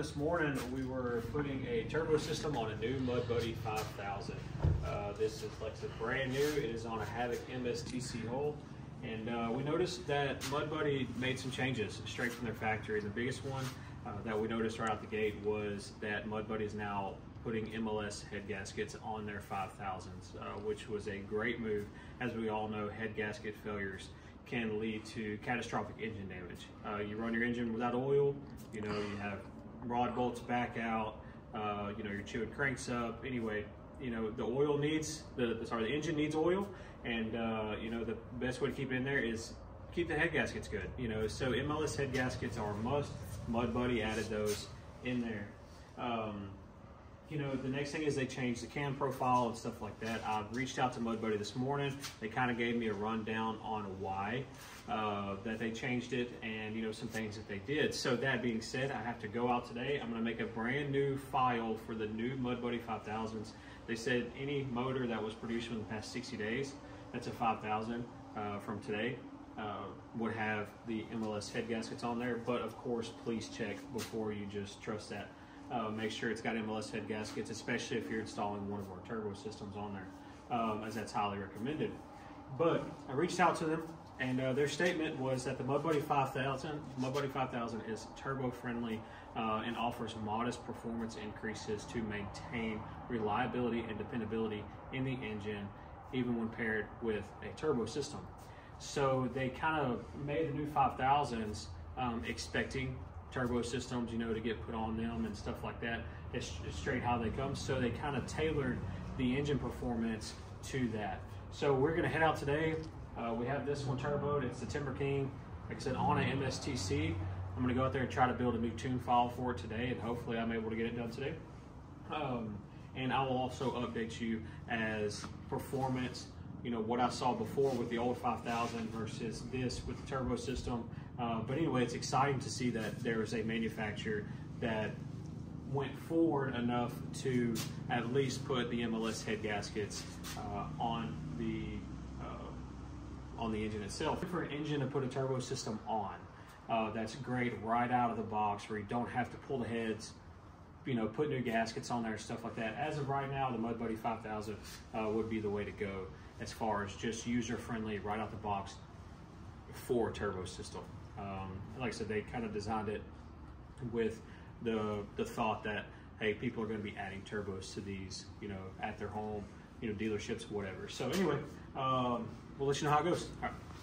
this morning we were putting a turbo system on a new Mudbuddy 5000. This is, like I said, brand new. It is on a Havoc MSTC hull. And we noticed that Mudbuddy made some changes straight from their factory. The biggest one that we noticed right out the gate was that Mudbuddy is now putting MLS head gaskets on their 5000s, which was a great move. As we all know, head gasket failures can lead to catastrophic engine damage. You run your engine without oil, you have rod bolts back out, you're chewing cranks up. Anyway, the oil needs, the engine needs oil, and the best way to keep it in there is keep the head gaskets good. So MLS head gaskets are a must. Mudbuddy added those in there. The next thing is they changed the cam profile and stuff like that. I reached out to Mudbuddy this morning. They kind of gave me a rundown on why that they changed it and some things that they did. So that being said, I have to go out today. I'm going to make a brand new file for the new Mudbuddy 5000s. They said any motor that was produced within the past 60 days, that's a 5000 from today, would have the MLS head gaskets on there. But of course, please check before you just trust that. Make sure it's got MLS head gaskets, especially if you're installing one of our turbo systems on there, as that's highly recommended. But I reached out to them, and their statement was that the Mudbuddy 5000 is turbo friendly and offers modest performance increases to maintain reliability and dependability in the engine, even when paired with a turbo system. So they kind of made the new 5000s expecting turbo systems, to get put on them and stuff like that. It's straight how they come. So they kind of tailored the engine performance to that. So we're gonna head out today. We have this one turboed. It's the Timber King, like I said, on a MSTC. I'm gonna go out there and try to build a new tune file for it today, and hopefully I'm able to get it done today. And I will also update you as performance, what I saw before with the old 5000 versus this with the turbo system. But anyway, it's exciting to see that there is a manufacturer that went forward enough to at least put the MLS head gaskets on the engine itself. For an engine to put a turbo system on, that's great right out of the box, where you don't have to pull the heads, put new gaskets on there and stuff like that. As of right now, the Mudbuddy 5000 would be the way to go as far as just user-friendly right out the box for a turbo system. Like I said, they kind of designed it with the thought that, hey, people are going to be adding turbos to these, at their home, dealerships, whatever. So anyway, we'll let you know how it goes. All right.